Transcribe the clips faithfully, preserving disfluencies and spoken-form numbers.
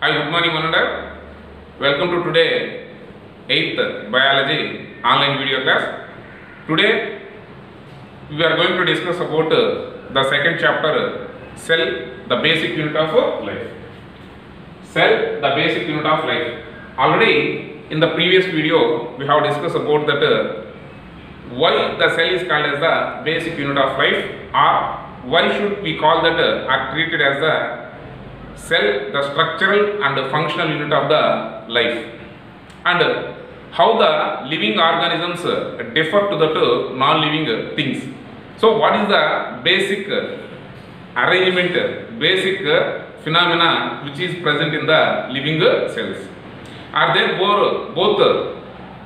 Hi, good morning, Mananda. Welcome to today eighth biology online video class. Today we are going to discuss about uh, the second chapter, cell, the basic unit of uh, life. Cell, the basic unit of life. Already in the previous video we have discussed about that uh, why the cell is called as the basic unit of life, or why should we call that uh, are treated as the cell, the structural and the functional unit of the life, and uh, how the living organisms uh, differ to the uh, non-living uh, things. So what is the basic uh, arrangement, uh, basic uh, phenomena which is present in the living uh, cells? Are there both, both uh,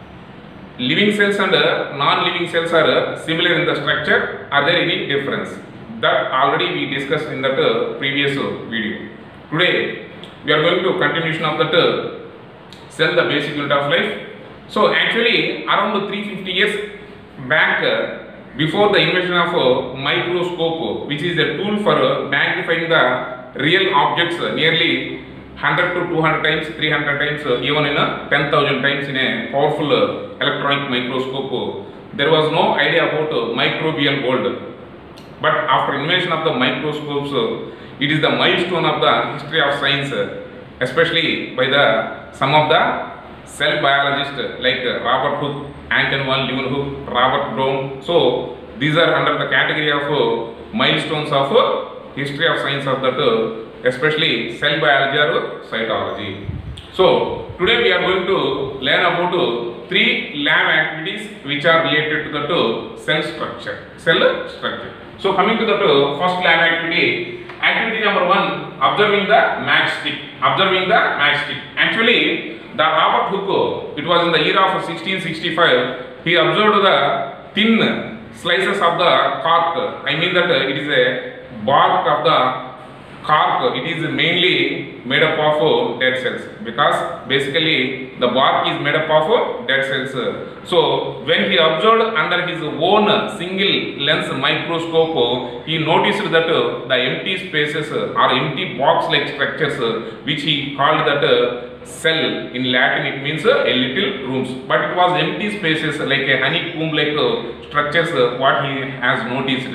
living cells and uh, non-living cells are uh, similar in the structure? Are there any difference? That already we discussed in that uh, previous uh, video. Today we are going to continuation of that uh, cell, the basic unit of life. So actually around three hundred fifty years back, uh, before the invention of uh, microscope, which is a tool for uh, magnifying the real objects uh, nearly one hundred to two hundred times, three hundred times, uh, even in a ten thousand times in a powerful uh, electronic microscope, uh, there was no idea about uh, microbial world. But after invention of the microscopes, uh, it is the milestone of the history of science, uh, especially by the some of the cell biologists uh, like uh, Robert Hooke, Anton van Leeuwenhoek, Robert Brown. So these are under the category of uh, milestones of uh, history of science of that, uh, especially cell biology or cytology. So today we are going to learn about uh, three lab activities which are related to the uh, cell structure. Cell structure. So coming to the uh, first lab activity, activity number one, observing the matchstick. Observing the matchstick. Actually, the Robert Hooke, it was in the year of sixteen sixty-five, he observed the thin slices of the cork. I mean that uh, it is a bark of the cork. It is mainly made up of uh, dead cells, because basically the bark is made up of uh, dead cells. So when he observed under his own single lens microscope, uh, he noticed that uh, the empty spaces uh, or empty box like structures, uh, which he called that uh, cell. In Latin it means uh, a little rooms, but it was empty spaces like a honeycomb like uh, structures, uh, what he has noticed.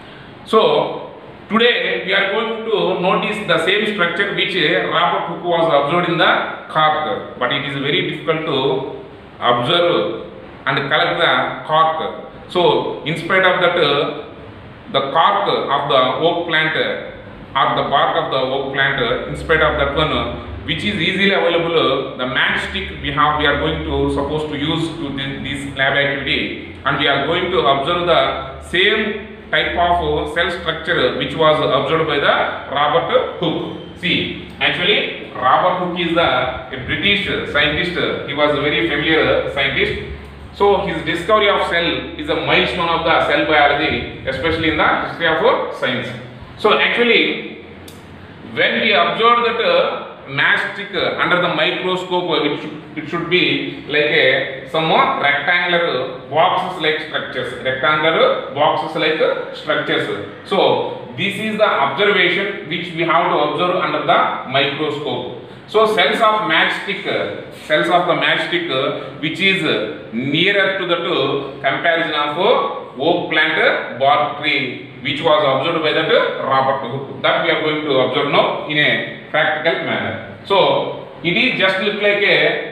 So today we are going to notice the same structure which uh, Robert Hooke was observed in the cork, but it is very difficult to observe and collect the cork. So in spite of that, uh, the cork of the oak plant uh, or the bark of the oak plant, uh, in spite of that one, uh, which is easily available, uh, the matchstick we have, we are going to supposed to use to this, this lab activity, and we are going to observe the same type of uh, cell structure which was observed by the Robert Hooke. See, actually Robert Hooke is the a British scientist. He was a very familiar scientist. So his discovery of cell is a milestone of the cell biology, especially in the history of uh, science. So actually when we observed that uh, matchstick uh, under the microscope, uh, it, should, it should be like a some uh, rectangular boxes like structures, rectangular boxes like uh, structures. So this is the observation which we have to observe under the microscope. So cells of matchstick, uh, cells of the matchstick, uh, which is uh, nearer to the uh, comparison of uh, oak plant uh, bark tree, which was observed by that uh, Robert Hooke. That we are going to observe now in a practical manner. So it is just look like a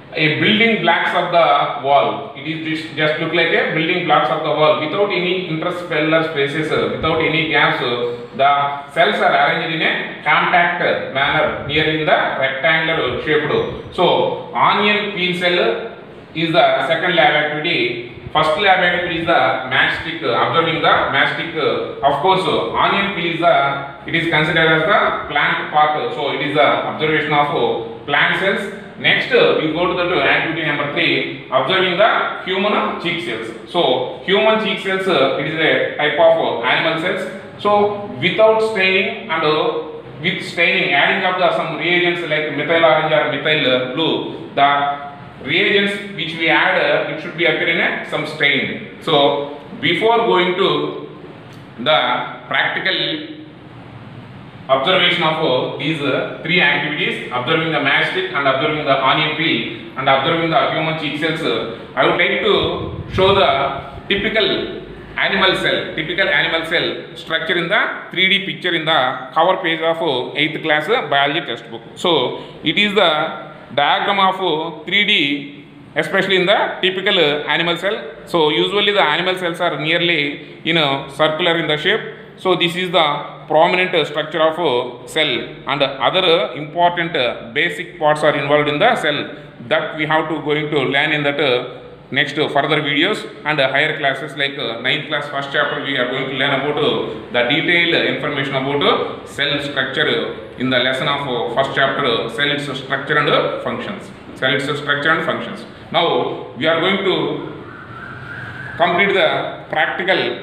a building blocks of the wall. It is just, just look like a building blocks of the wall without any interstellar spaces, uh, without any gaps. Uh, the cells are arranged in a compact uh, manner, nearly in the rectangular shaped. So onion peel cell is the second lab activity. First lab activity is the matchstick, uh, observing the matchstick. Uh, of course, uh, onion peel is the, it is considered as the plant part. Uh, so it is the observation of uh, plant cells. Next, uh, we go to the uh, activity number three, observing the human cheek cells. So human cheek cells, uh, it is a type of uh, animal cells. So without staining and uh, with staining, adding up the some reagents like methyl orange or methyl uh, blue, the reagents which we add, uh, it should be appear in a, some stain. So before going to the practical observation of uh, these uh, three activities, observing the matchstick and observing the onion peel and observing the human cheek cells, uh, I would like to show the typical animal cell, typical animal cell structure in the three D picture in the cover page of uh, eighth class uh, biology textbook. So it is the diagram of uh, three D, especially in the typical uh, animal cell. So usually the animal cells are nearly, you know, circular in the shape. So this is the prominent uh, structure of uh, cell, and uh, other uh, important uh, basic parts are involved in the cell that we have to going to learn in that uh, next uh, further videos and uh, higher classes like uh, ninth class first chapter. We are going to learn about uh, the detailed uh, information about uh, cell structure uh, in the lesson of uh, first chapter, uh, cell its structure and uh, functions. Cell its structure and functions. Now we are going to complete the practical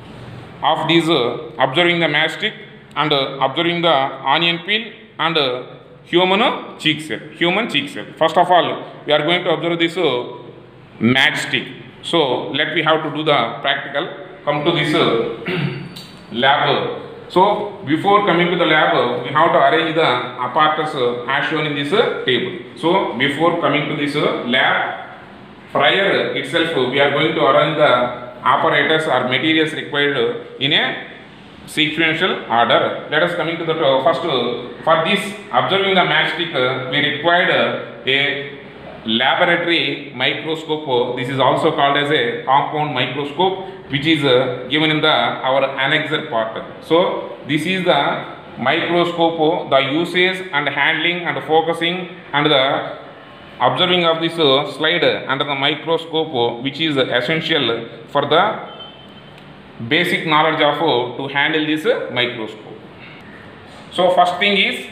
of these uh, observing the matchstick and uh, observing the onion peel and uh, human uh, cheek cell. Human cheek cell. First of all, we are going to observe this uh, matchstick. So let we have to do the practical. Come to this uh, lab. So before coming to the lab, we have to arrange the apparatus uh, as shown in this uh, table. So before coming to this uh, lab, prior itself we are going to arrange the apparatus or materials required in a sequential order. Let us coming to the uh, first uh, for this observing the matchstick, uh, we required uh, a laboratory microscope. This is also called as a compound microscope, which is uh, given in the our annexer part. So this is the microscope, the usage and handling and focusing and the observing of this uh, slide under the microscope, uh, which is uh, essential for the basic knowledge of uh, to handle this uh, microscope. So first thing is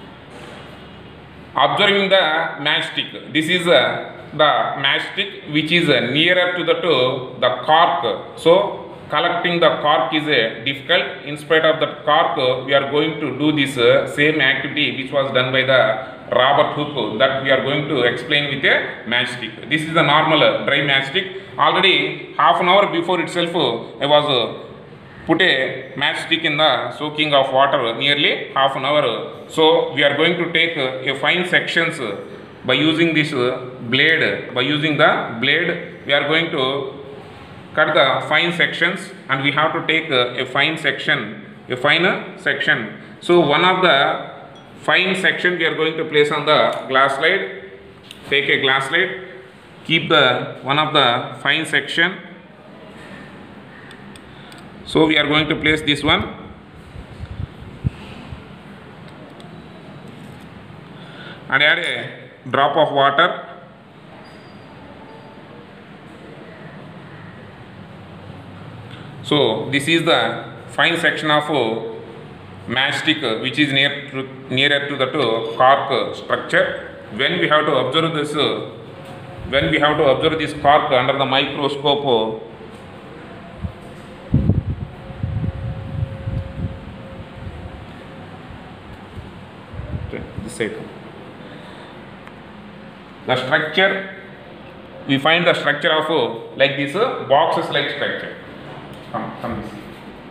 observing the matchstick. This is uh, the matchstick which is uh, nearer to the to the cork. So collecting the cork is uh, difficult. In spite of the cork, uh, we are going to do this uh, same activity which was done by the Robert Hooke, that we are going to explain with a matchstick. This is the normal uh, dry matchstick. Already half an hour before itself, uh, I was uh, put a matchstick in the soaking of water nearly half an hour. So we are going to take uh, a fine sections uh, by using this uh, blade. By using the blade, we are going to cut the fine sections, and we have to take uh, a fine section, a finer section. So one of the fine section we are going to place on the glass slide. Take a glass slide, keep the one of the fine section. So we are going to place this one, and add a drop of water. So this is the fine section of uh, matchstick uh, which is near to, nearer to the to cork uh, structure. When we have to observe this, uh, when we have to observe this cork under the microscope, uh, this side, the structure, we find the structure of uh, like this uh, boxes like structure. Come, come this.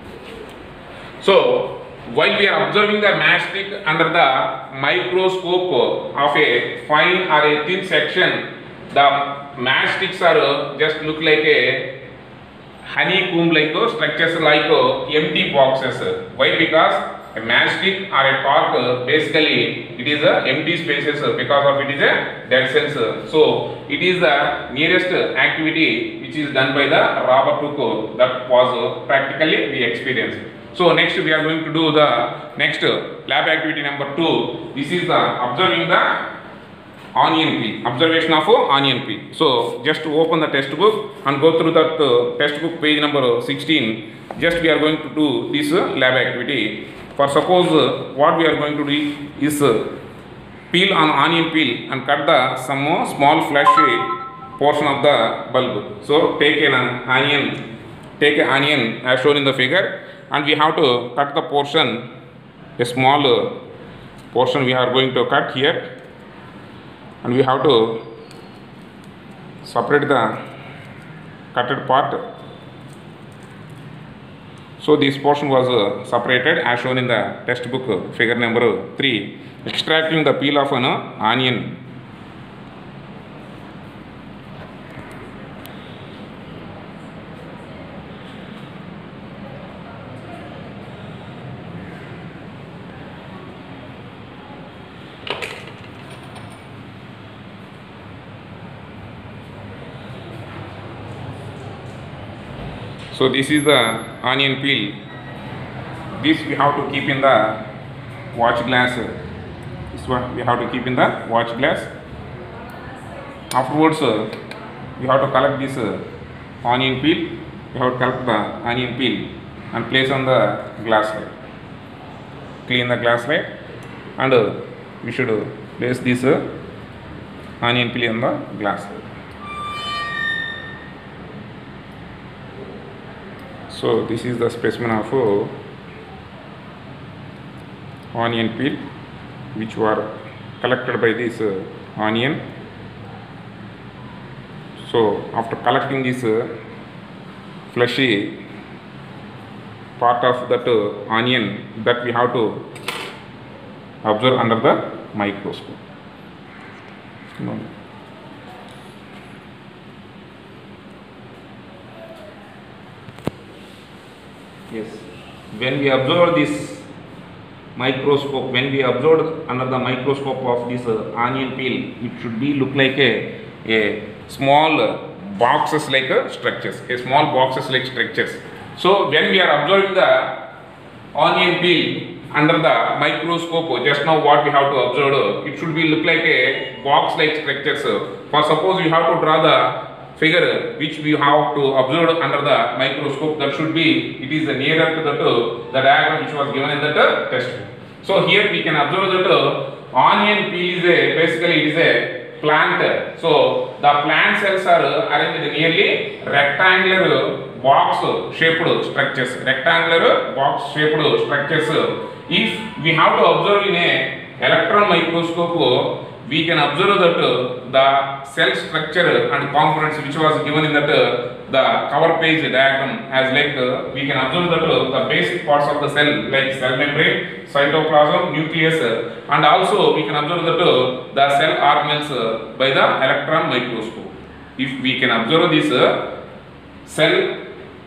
So while we are observing the matchstick under the microscope of a fine or a thin section, the matchsticks are just look like a honeycomb like those structures, like empty boxes. Why? Because a matchstick or a cork, basically it is a empty spaces because of it is a dead cells. So it is the nearest activity which is done by the Robert Hooke, that was practically we experienced. So next we are going to do the next lab activity number two. This is the observing the onion peel, observation of onion peel. So just to open the textbook and go through that uh, textbook page number sixteen. Just we are going to do this uh, lab activity. For suppose uh, what we are going to do is uh, peel an onion peel and cut the some more small fleshy portion of the bulb. So take an onion, take an onion as shown in the figure, and we have to cut the portion, a small uh, portion we are going to cut here, and we have to separate the cutted part. So this portion was uh, separated as shown in the textbook uh, figure number three. Extracting the peel of an uh, onion. So this is the onion peel. This we have to keep in the watch glass. This one we have to keep in the watch glass. Afterwards, uh, we have to collect this uh, onion peel. We have to collect the onion peel and place on the glass slide. Clean the glass slide, and uh, we should uh, place this uh, onion peel on the glass slide. So this is the specimen of uh, onion peel which were collected by this uh, onion. So after collecting this uh, fleshy part of that uh, onion, that we have to observe under the microscope. No. Yes, when we observe this microscope, when we observe under the microscope of this uh, onion peel, it should be look like a, a small uh, boxes like uh, structures, a small boxes like structures. So when we are observing the onion peel under the microscope, just now what we have to observe, it should be look like a box like structures. For suppose we have to draw the figure which we have to observe under the microscope, that should be, it is nearer to the, to the diagram which was given in the test. So here we can observe that uh, onion peel is a, basically it is a plant. So the plant cells are arranged nearly rectangular box shaped structures, rectangular box shaped structures. If we have to observe in a electron microscope, we can observe that uh, the cell structure and components which was given in that uh, the cover page diagram, as like uh, we can observe that uh, the basic parts of the cell like cell membrane, cytoplasm, nucleus, uh, and also we can observe that uh, the cell organelles uh, by the electron microscope. If we can observe this uh, cell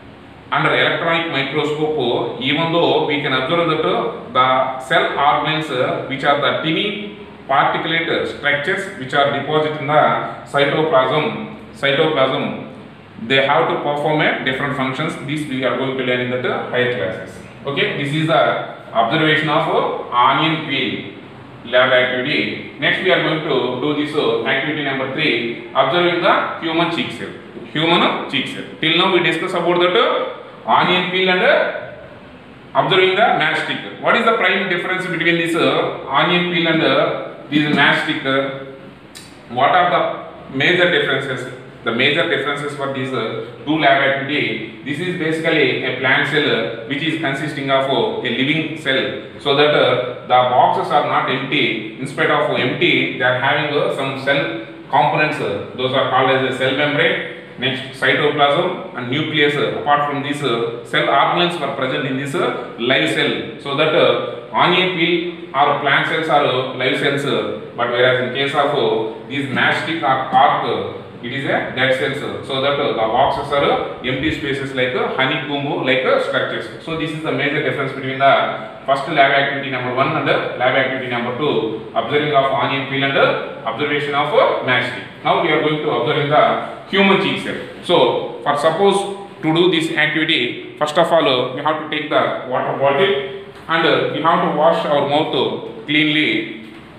under electronic microscope, uh, even though we can observe that uh, the cell organelles uh, which are the tiny particulate structures which are deposited in the cytoplasm, cytoplasm, they have to perform a different functions. This we are going to learn in the higher classes. Okay, this is the observation of onion peel lab activity. Next we are going to do this uh, activity number three, observing the human cheek cell. Human cheek cell. Till now we discussed about that uh, onion peel and uh, observing the matchstick. What is the prime difference between this uh, onion peel and uh, this matchstick? Uh, what are the major differences? The major differences for these uh, two lab activity. This is basically a plant cell uh, which is consisting of uh, a living cell, so that uh, the boxes are not empty. Instead of empty, they are having uh, some cell components. Uh, those are called as a cell membrane. Next, cytoplasm and nucleus. Uh, apart from these uh, cell organelles were present in this uh, live cell, so that uh, onion peel or plant cells are uh, live cells, uh, but whereas in case of uh, these matchstick or cork, uh, it is a dead cells, so that uh, the boxes are uh, empty spaces like uh, honeycomb like uh, structures. So this is the major difference between the first lab activity number one and uh, lab activity number two, observing of onion peel and uh, observation of uh, matchstick. Now we are going to observe the human cheek cell. So for suppose to do this activity, first of all uh, we have to take the water bottle and uh, we have to wash our mouth uh, cleanly.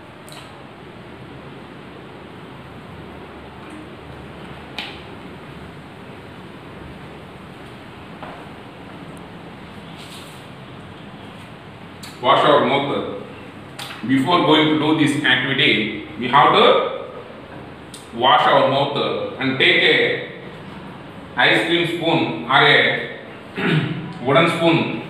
Wash our mouth. Before going to do this activity, we have to wash our mouth and take a ice cream spoon or a wooden spoon.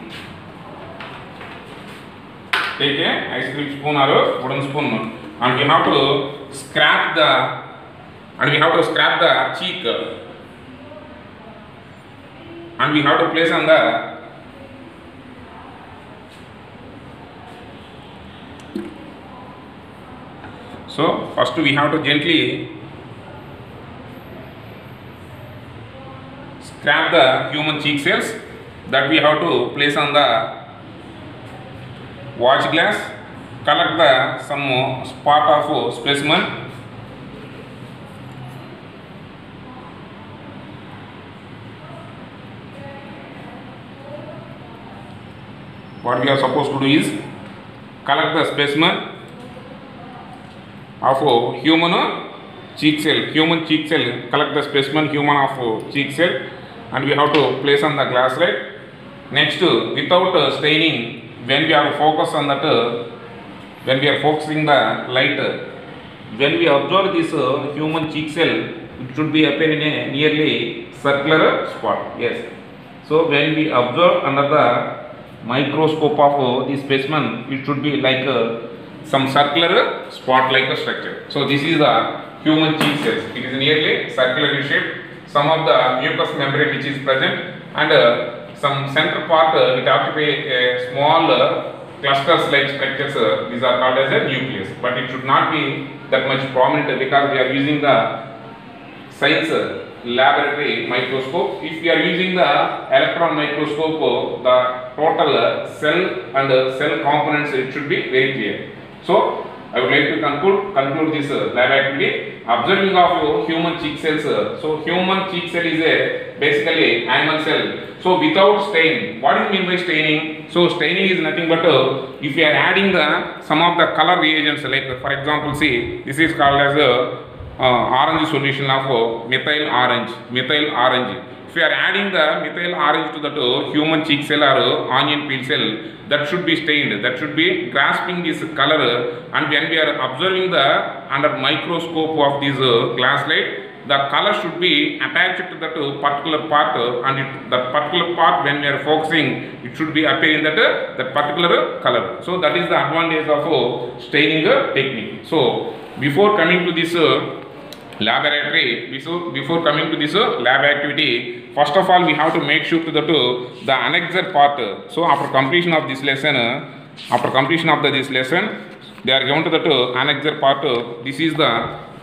Take a ice cream spoon or a wooden spoon, and we have to scrape the and we have to scrape the cheek, and we have to place on the So first we have to gently scrap the human cheek cells that we have to place on the watch glass, collect the some part of specimen. What we are supposed to do is collect the specimen of a human cheek cell, human cheek cell, collect the specimen human of cheek cell, and we have to place on the glass slide. Next, without staining, when we are focus on that, when we are focusing the light, when we observe this human cheek cell, it should be appear in a nearly circular spot. Yes. So when we observe under the microscope of the specimen, it should be like uh, some circular spot like a structure. So this is the human cheek cells. It is nearly circular in shape. Some of the mucous membrane which is present, and uh, some center part uh, it occupy a small uh, clusters like structures. Uh, these are called as a nucleus, but it should not be that much prominent because we are using the science uh, laboratory microscope. If we are using the electron microscope, the total cell and cell components, it should be very clear. So I would like to conclude conclude this lab activity. Observing of human cheek cells. So human cheek cell is a basically animal cell. So without stain, what do you mean by staining? So staining is nothing but uh, if you are adding the some of the color reagents, like for example, see, this is called as a Uh, orange solution of uh, methyl orange, methyl orange. If you are adding the methyl orange to that uh, human cheek cell or uh, onion peel cell, that should be stained, that should be grasping this color, and when we are observing the under microscope of this uh, glass light, the color should be attached to that uh, particular part, uh, and it, that particular part when we are focusing, it should be appearing that uh, that particular color. So that is the advantage of uh, staining uh, technique. So before coming to this uh, laboratory, before, before coming to this uh, lab activity, first of all we have to make sure to the to the annexer part. So after completion of this lesson, uh, after completion of the, this lesson, they are given to the to annexer part. Uh, this is the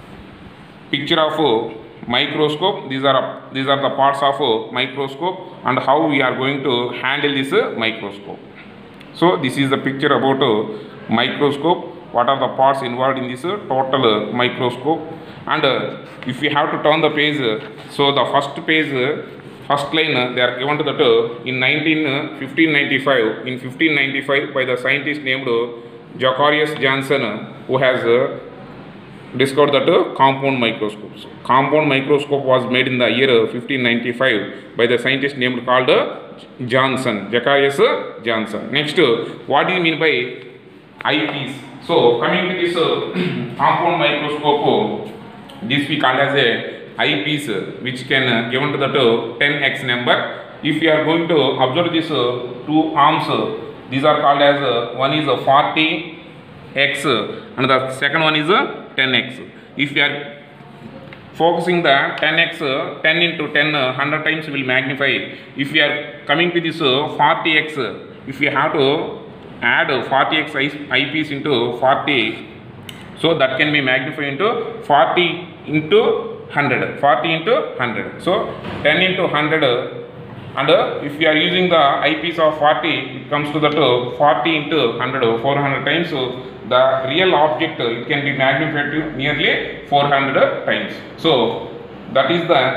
picture of uh, microscope. These are these are the parts of uh, microscope and how we are going to handle this uh, microscope. So this is the picture about uh, microscope. What are the parts involved in this uh, total uh, microscope, and uh, if we have to turn the page, uh, so the first page, uh, first line, uh, they are given to that uh, in nineteen, uh, fifteen ninety-five, in fifteen ninety-five by the scientist named uh, Zacharias Janssen, uh, who has uh, discovered that uh, compound microscopes. Compound microscope was made in the year uh, fifteen ninety-five by the scientist named called uh, Janssen, Zacharias uh, Janssen. Next, uh, what do you mean by eyepiece? So coming to this uh, compound microscope, uh, this we call as a eyepiece, uh, which can uh, given to the uh, ten x number. If you are going to observe this uh, two arms, uh, these are called as uh, one is a forty x uh, and the second one is a ten x. If you are focusing the ten x, uh, ten into ten, uh, one hundred times will magnify. If you are coming to this uh, forty x, uh, if you have to add forty x eyepiece into forty, so that can be magnified into forty into one hundred, forty into one hundred. So ten into one hundred, and if you are using the eyepiece of forty, it comes to that forty into one hundred, four hundred times. So the real object, it can be magnified to nearly four hundred times. So that is the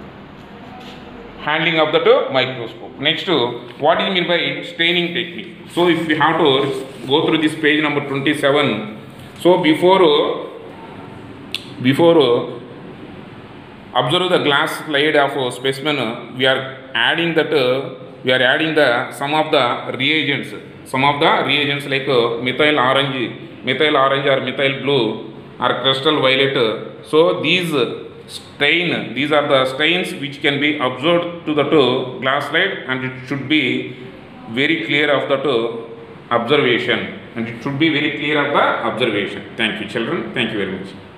handling of the microscope. Next, what do you mean by staining technique? So if we have to go through this page number twenty-seven, so before before observe the glass slide of specimen, we are adding that we are adding the some of the reagents, some of the reagents like methyl orange, methyl orange or methyl blue or crystal violet. So these stain, these are the stains which can be observed to the two glass slide, and it should be very clear of the two observation, and it should be very clear of the observation. Thank you children, thank you very much.